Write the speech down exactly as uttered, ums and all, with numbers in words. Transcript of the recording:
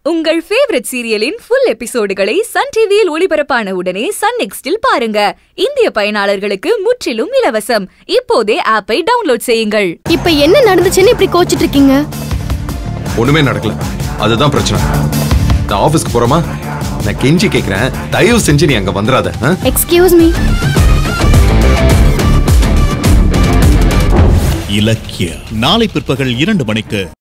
உங்கள் ஃபேவரட் சீரியலின் ஃபுல் எபிசோடுகளை சன் டிவியில் ஒளிபரப்பான உடனே சன் நெக்ஸ்டில் பாருங்க. இந்திய பயனாளர்களுக்கு முற்றிலும் இலவசம். இப்போதே ஆப்பை டவுன்லோட் செய்யுங்கள். இப்ப என்ன நடந்துச்சுன்னு இப்படி கோச்சிட்டு இருக்கீங்க? ஒண்ணுமே நடக்கல, அதுதான் பிரச்சனை. நான் ஆபீஸ்க்கு போறமா? நான் கெஞ்சி கேக்குறேன், தயவு செஞ்சு நீ அங்க வந்துராத. Excuse me. இலக்கிய நாளை பிற்பகல் இரண்டு மணிக்கு.